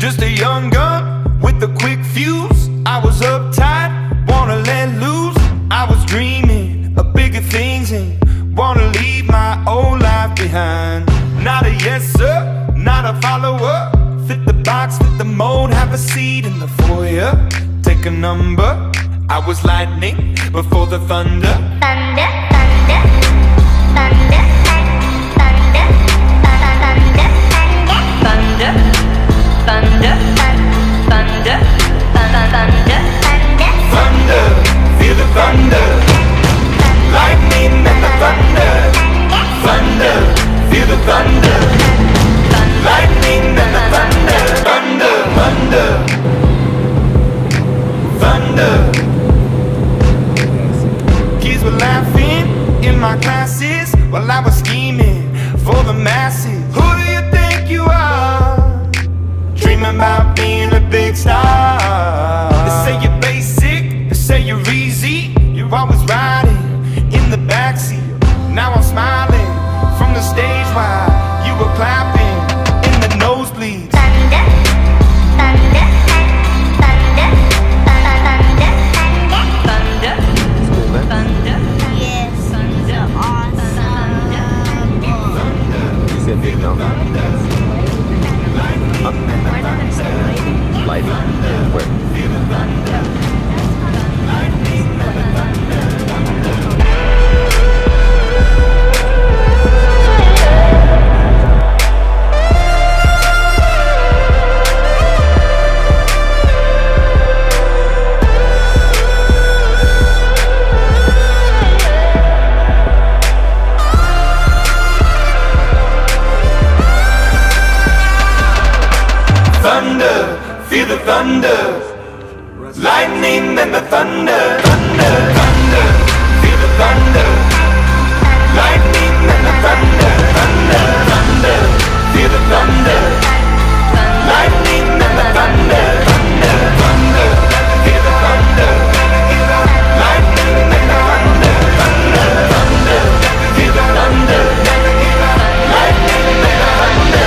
Just a young gun with a quick fuse. I was uptight, wanna let loose. I was dreaming of bigger things and wanna leave my old life behind. Not a yes sir, not a follower. Fit the box, fit the mold, have a seat in the foyer. Take a number. I was lightning before the thunder. Thunder, thunder, thunder, thunder, thunder, thunder, thunder, thunder, thunder, thunder, feel the thunder. Lightning and the thunder. Thunder, feel the thunder. Lightning and the thunder. Thunder, thunder, thunder. Kids were laughing in my classes while I was scheming for the masses. Who do you think you are? Dreaming about being a big star. They say you're basic, they say you're easy. You're always riding in the backseat. Now I'm smiling from the stage while you were clapping in the nosebleeds. thunder, thunder, thunder, thunder, thunder. Yes, thunder, awesome. You said big number. Lighting? Where? Thunder, feel the thunder. Lightning and the thunder. Thunder, thunder, feel the thunder. Lightning and the thunder. Thunder, thunder, feel the thunder. Lightning and the thunder. Thunder, thunder, feel the thunder. Lightning and the thunder. Thunder, thunder, feel the thunder. Lightning and the thunder.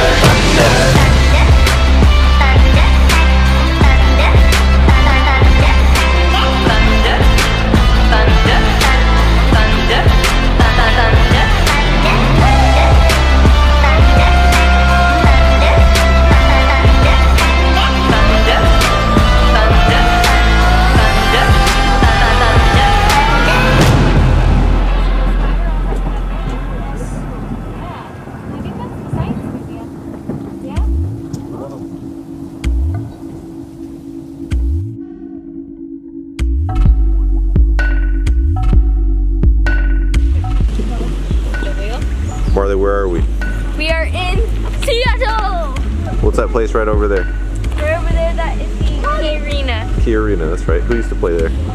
Marley, where are we? We are in Seattle! What's that place right over there? Right over there, that is the Key Arena. Key Arena, that's right. Who used to play there? You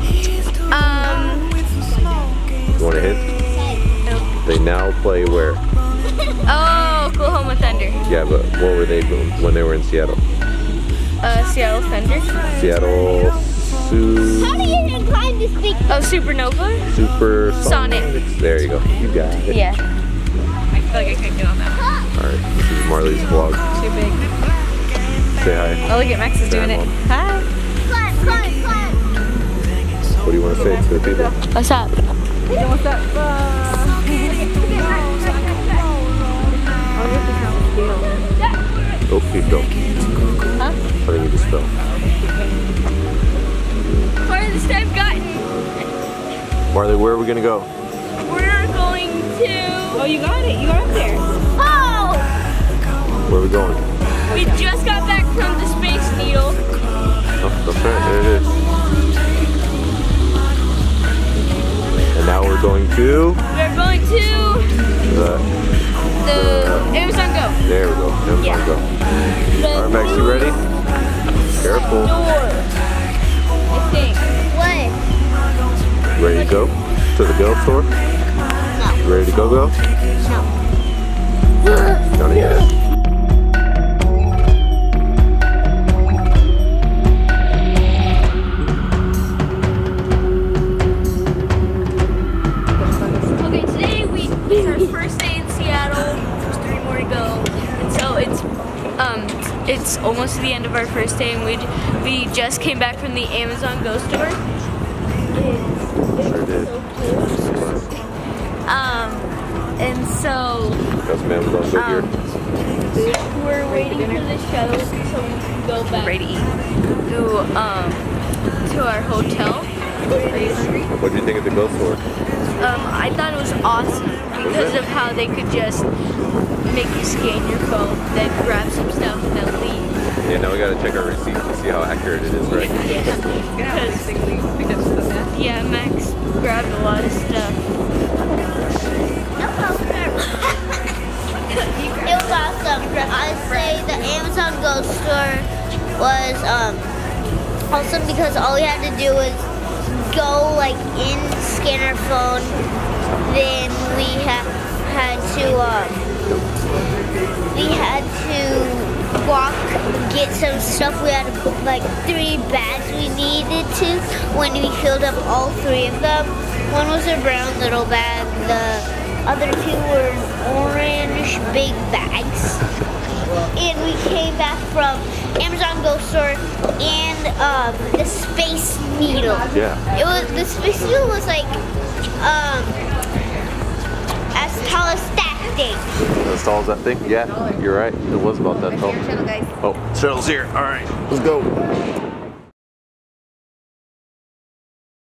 want a hint? Nope. They now play where? Oh, Oklahoma Thunder. Yeah, but what were they doing when they were in Seattle? Seattle Thunder. Seattle How do you even climb this big? Oh, Supernova. Super Sonics. There you go. You got it. Yeah. I feel like I couldn't get on that one. Alright, this is Marley's vlog. Too big. Say hi. Oh, look at Max is doing it. Mom. Hi. Climb, climb, climb. What do you want to say to the people? What's up? What's up? Oh, you fell. Huh? I think you just fell. Farthest I've gotten. Marley, where are we going to go? We're going to... Oh, you got it. You got up there. Oh! Where are we going? We just got back from the Space Needle. Oh, that's right. There it is. And now we're going to... We're going to... the Amazon Go. There we go. Amazon Yeah. Go. Alright, Max, you ready? Careful. Door. I think. What? Ready to go? To the Go store? No. You ready to go? No. Not yet. Okay, today it's our first day in Seattle. There's 3 more to go. And so it's almost close to the end of our first day, and we just came back from the Amazon Go store. Sure did. And so Got some Amazon Go gear. we're waiting for the shuttle so we can go back to our hotel. Are you hungry? What do you think of the Go store? I thought it was awesome because of how they could just make you scan your phone, then grab some stuff and then leave. Yeah, now we gotta check our receipts to see how accurate it is, right? Yeah, Max grabbed a lot of stuff. It was awesome. I'd say the Amazon Go store was awesome because all we had to do was go like in, scan our phone, then we had to walk, get some stuff. We had like 3 bags we needed to when we filled up all 3 of them. One was a brown little bag, the other 2 were orange big bags. And we came back from Amazon Go store and the Space Needle. Yeah. The Space Needle was like as tall as that thing. As tall as that thing? Yeah, you're right. It was about that tall. Oh, Cheryl's here. All right, let's go.